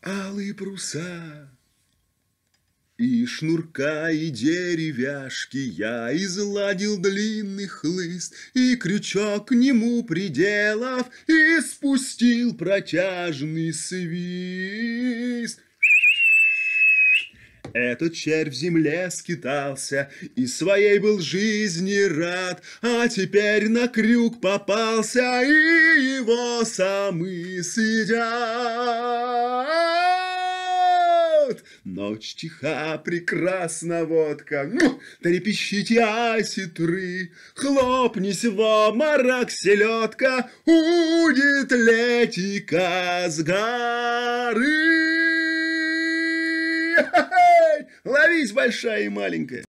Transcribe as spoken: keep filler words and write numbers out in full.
алые паруса. И шнурка, и деревяшки я изладил длинный хлыст, и крючок к нему приделав, и спустил протяжный свист. Этот червь в земле скитался и своей был жизни рад, а теперь на крюк попался, и его самы съедят. Ночь тиха, прекрасна водка, ну, трепещите осетры, хлопнись в обморок селедка, будет летика с горы. Ловись, большая и маленькая.